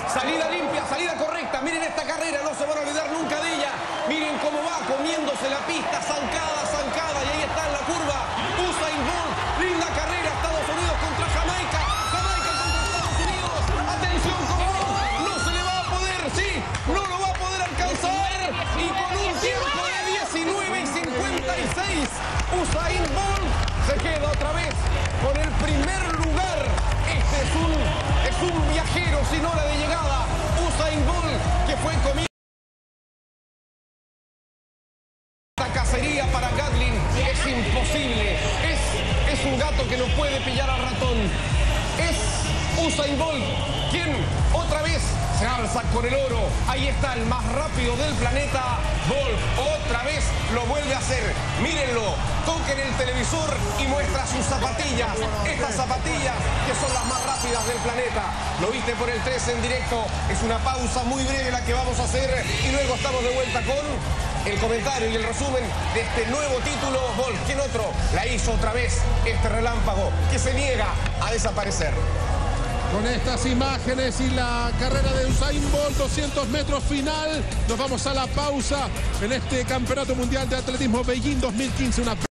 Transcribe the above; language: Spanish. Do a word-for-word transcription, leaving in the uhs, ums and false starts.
Salida limpia, salida correcta. Miren esta carrera, no se van a olvidar nunca de ella. Miren cómo va comiéndose la pista, zancada, zancada. Y ahí está en la curva Usain Bolt. Linda carrera, Estados Unidos contra Jamaica. Jamaica contra Estados Unidos. Atención con Bolt. No se le va a poder, sí, no lo va a poder alcanzar. Y con un tiempo de diecinueve y cincuenta y seis, Usain Bolt se queda otra vez con el primer lugar. Este es un, es un viajero sin hora de llegada. Usain Bolt, que fue comiendo esta cacería para Gatlin. Es imposible. Es, es un gato que no puede pillar al ratón. Es Usain Bolt quien otra vez se alza con el oro. Ahí está el más rápido del planeta. Bolt otra vez lo vuelve a hacer. Mírenlo, toquen el televisor y muestra sus zapatillas. Estas zapatillas que son las más rápidas del planeta. Lo viste por el tres en directo. Es una pausa muy breve la que vamos a hacer y luego estamos de vuelta con el comentario y el resumen de este nuevo título. Bolt, ¿quién otro? La hizo otra vez este relámpago que se niega a desaparecer. Con estas imágenes y la carrera de Usain Bolt, doscientos metros final, nos vamos a la pausa en este Campeonato Mundial de Atletismo Beijing dos mil quince. Una